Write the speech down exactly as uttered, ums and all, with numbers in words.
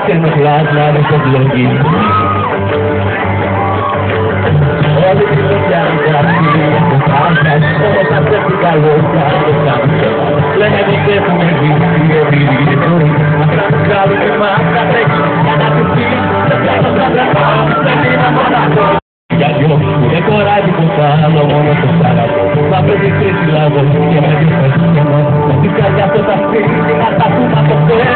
και με πλάσμα στο πλοκή. Όλη τη φωτιά μου κρατή, έχω πάθας, όμως αυτές οι καλώς κάνω. Λένε πως έχουμε δείξει εμπειρίες ζωή, αυτά μου κάνουν τη μάσκα τρέχει, για να του πεις, δεν κάνω τα τραπάω, δεν είναι μοναχό. Για δυο που δεν χωράει τίποτα άλλο, μόνο το σάραβο. Θα παίζει κρίση λάβω και με δυο πες και μόνο, με την καρδιά στο ταυτί, να τα πούμε από χθες.